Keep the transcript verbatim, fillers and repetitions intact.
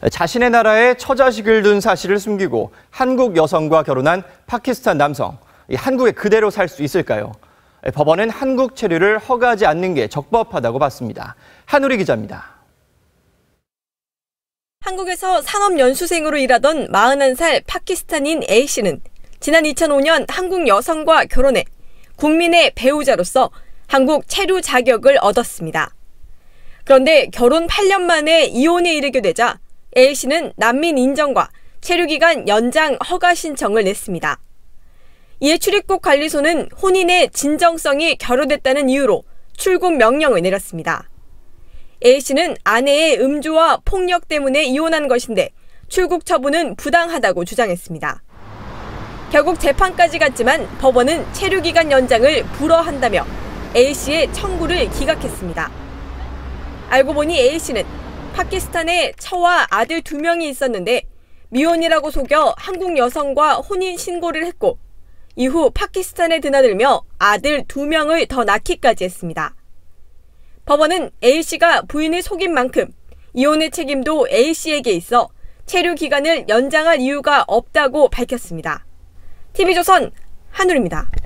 자신의 나라에 처자식을 둔 사실을 숨기고 한국 여성과 결혼한 파키스탄 남성. 한국에 그대로 살 수 있을까요? 법원은 한국 체류를 허가하지 않는 게 적법하다고 봤습니다. 한우리 기자입니다. 한국에서 산업연수생으로 일하던 마흔한 살 파키스탄인 A씨는 지난 이천오 년 한국 여성과 결혼해 국민의 배우자로서 한국 체류 자격을 얻었습니다. 그런데 결혼 팔 년 만에 이혼에 이르게 되자 A씨는 난민 인정과 체류기간 연장 허가 신청을 냈습니다. 이에 출입국 관리소는 혼인의 진정성이 결여됐다는 이유로 출국 명령을 내렸습니다. A씨는 아내의 음주와 폭력 때문에 이혼한 것인데 출국 처분은 부당하다고 주장했습니다. 결국 재판까지 갔지만 법원은 체류기간 연장을 불허한다며 A씨의 청구를 기각했습니다. 알고 보니 A씨는 파키스탄에 처와 아들 두 명이 있었는데 미혼이라고 속여 한국 여성과 혼인 신고를 했고 이후 파키스탄에 드나들며 아들 두 명을 더 낳기까지 했습니다. 법원은 A씨가 부인을 속인 만큼 이혼의 책임도 A씨에게 있어 체류 기간을 연장할 이유가 없다고 밝혔습니다. 티비조선 한우리입니다.